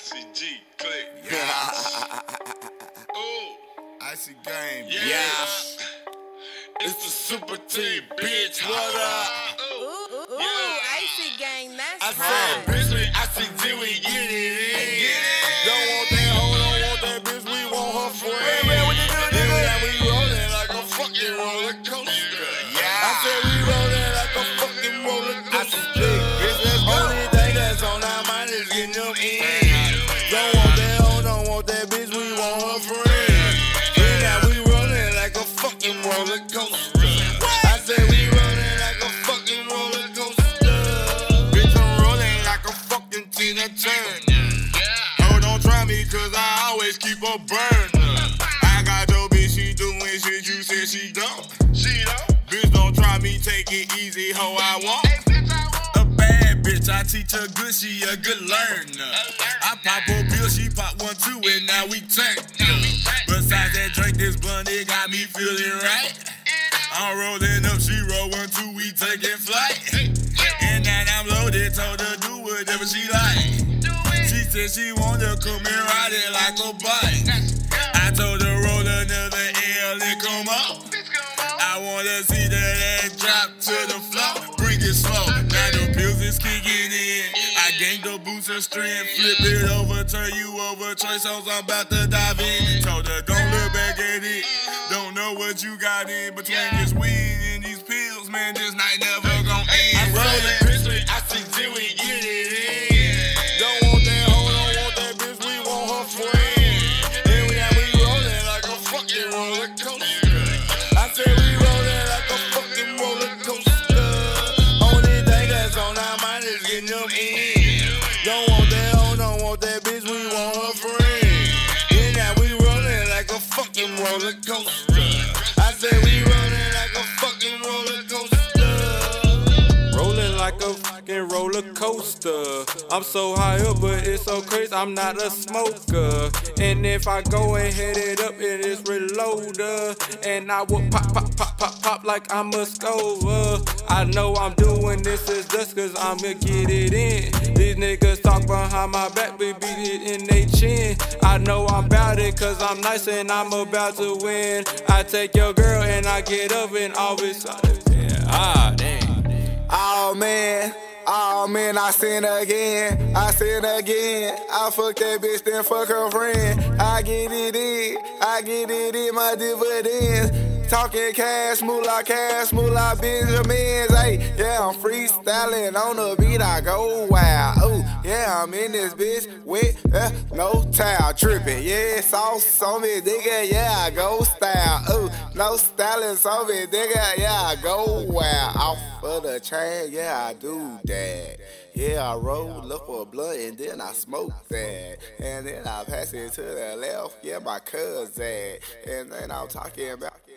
ICG, click. Yeah. Ooh. Icy game. Yeah. It's the Super T, bitch. What up? Ooh, Icy gang, that's I hot. said, bitch, with ICG, we get it in. Don't want that hoe, don't want that bitch, we want her friend. Yeah, we rollin' like a fucking roller coaster. I said we rollin' like a fucking roller coaster. Bitch, let's go. Only thing that's on our mind is getting them in. Don't want that hoe, don't want that bitch, we want her friend. Yeah, we rollin' like a fucking roller coaster. I said we rollin' like a fucking roller coaster. Bitch, I'm rollin' like a fucking Tina Turner. Oh, don't try me, cause I always keep a burner. I got your bitch, she doing shit you said she don't. She don't. Bitch, don't try me, take it easy, hoe I want. A bad bitch, I teach her good, she a good learner. I pop a pill, she pop one too, and now we turn. Besides that drink, this blunt, it got me feeling right. I'm rolling up, she roll one too, we taking flight. And now I'm loaded, told her do whatever she like. She said she wanna come and ride it like a bike. I told her roll another L and come up. I wanna see that ass drop to the floor. Bring it slow, now the pills is kicking in. I gained the boost of strength, flip it over, turn you over. Choice songs, I'm about to dive in. Told her don't look back at it. Don't know what you got in between this weed and these pills, man. This night never gon' end. I'm rollin', bitch, with ICG, we get it in. Don't want that hoe, don't want that bitch, we want her friend. And we rollin' like a fucking roller coaster. I said we rollin' like a fucking roller coaster. Only thing that's on our mind is getting them in. Don't want that hoe, don't want that bitch, we want her friend. And now we rollin' like a fucking roller coaster. I said we rollin' like a fucking roller coaster. Rolling like a fucking roller coaster. I'm so high up, but it's so crazy, I'm not a smoker. And if I go and hit it up, it is reloader. And I will pop, pop, pop, pop, pop like I'm a scover. I know I'm doing this is just cause I'ma get it in. These niggas talk behind my back, we beat it in they chin. I know I'm about it cause I'm nice and I'm about to win. I take your girl and I get up and always damn. Oh man, I sin again, I fuck that bitch, then fuck her friend. I get it in my dividends. Talking cash, moolah, Benjamins. Hey, yeah, I'm freestyling on the beat, I go wild. Ooh, yeah, I'm in this bitch with no towel, tripping. Yeah, sauce on me, nigga, yeah, I go style. Ooh, no stylist on me, nigga, yeah, I go wild. Off of the chain, yeah, I do that. Yeah, I roll up for a blunt and then I smoke that. And then I pass it to the left, yeah, my cousin. And then I'm talking about